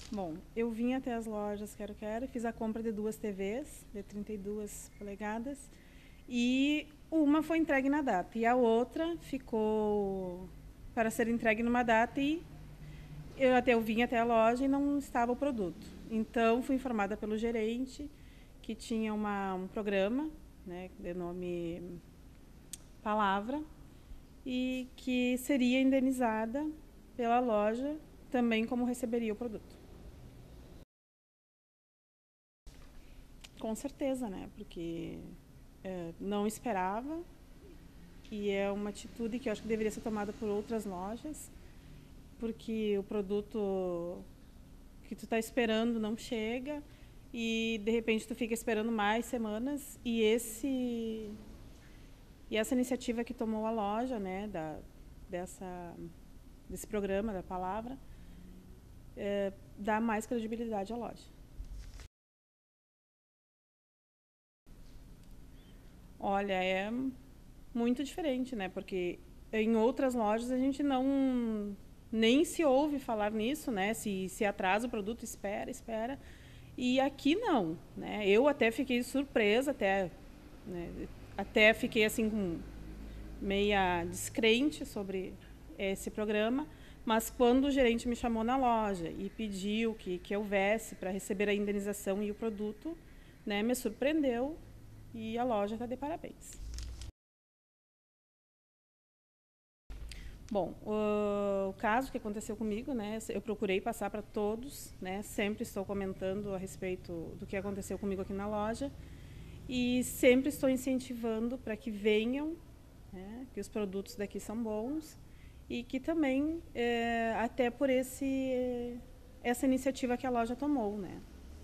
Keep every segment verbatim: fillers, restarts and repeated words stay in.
Bom, eu vim até as lojas Quero Quero, fiz a compra de duas T Vs de trinta e duas polegadas e uma foi entregue na data e a outra ficou para ser entregue numa data e eu até eu vim até a loja e não estava o produto. Então fui informada pelo gerente que tinha uma, um programa, né, de nome Palavra, e que seria indenizada pela loja também como receberia o produto. Com certeza, né? Porque é, não esperava e é uma atitude que eu acho que deveria ser tomada por outras lojas, porque o produto que tu está esperando não chega e de repente tu fica esperando mais semanas e esse e essa iniciativa que tomou a loja, né, da dessa desse programa da Palavra, é, dá mais credibilidade à loja. Olha, é muito diferente, né? Porque em outras lojas a gente não nem se ouve falar nisso, né? Se, se atrasa o produto, espera, espera. E aqui não, né? Eu até fiquei surpresa, até, né? Até fiquei assim com meia descrente sobre esse programa, mas quando o gerente me chamou na loja e pediu que, que houvesse para receber a indenização e o produto, né, me surpreendeu e a loja está de parabéns. Bom, o, o caso que aconteceu comigo, né, eu procurei passar para todos, né, sempre estou comentando a respeito do que aconteceu comigo aqui na loja e sempre estou incentivando para que venham, né, que os produtos daqui são bons e que também, é, até por esse, essa iniciativa que a loja tomou, né.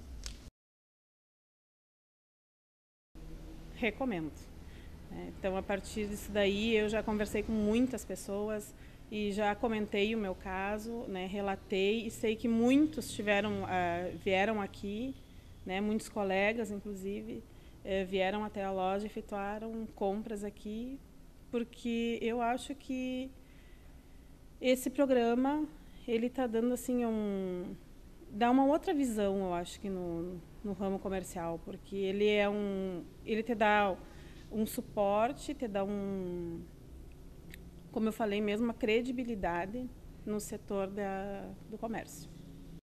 Recomendo. Então, a partir disso daí, eu já conversei com muitas pessoas e já comentei o meu caso, né, relatei, e sei que muitos tiveram, uh, vieram aqui, né, muitos colegas, inclusive, uh, vieram até a loja e efetuaram compras aqui, porque eu acho que esse programa, ele está dando assim um... dá uma outra visão, eu acho, que no, no ramo comercial, porque ele é um... ele te dá um suporte, te dá um, como eu falei mesmo, uma credibilidade no setor da, do comércio.